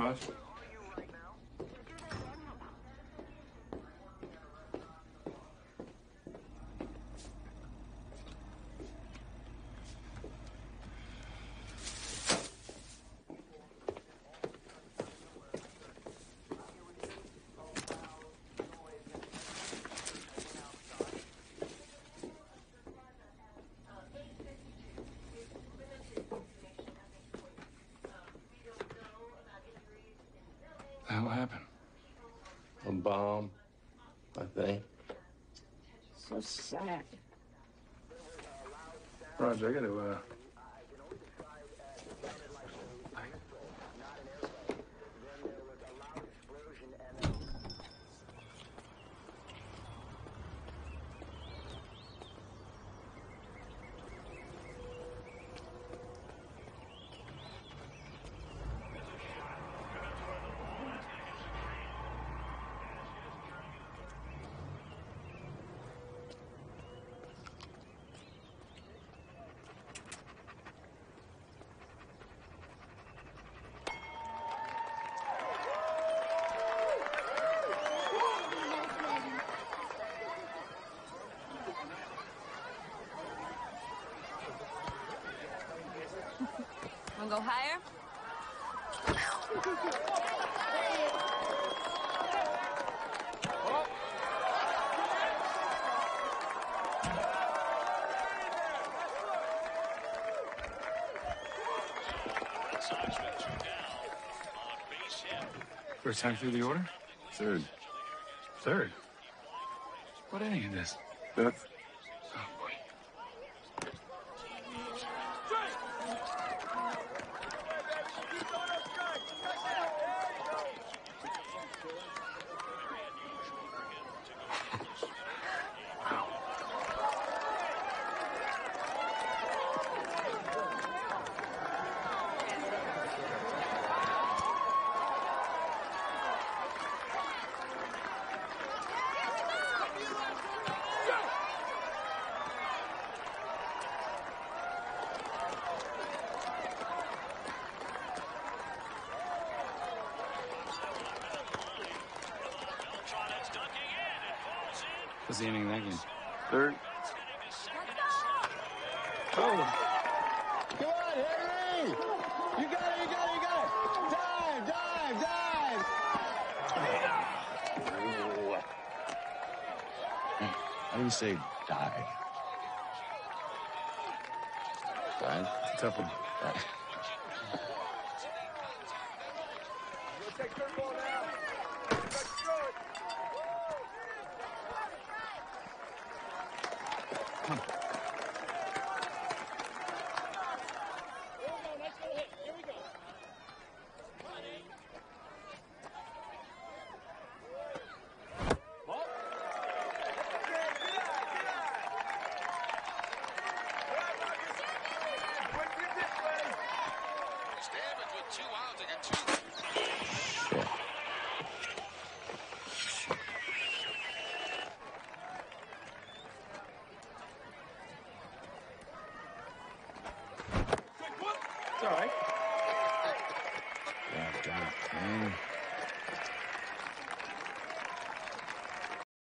Raj. What happened? A bomb, I think. So sad. Roger, I gotta, Wanna go higher? First time through the order? Third. Third? What inning is this? Fifth. Oh, boy. What's the inning in that game? Third. Oh! Come on, Henry! You got it, you got it, you got it! Dive, dive, dive! How do you say dive? Dive? It's a tough one. Dive. Take third ball now. Let's throw it. It's all right.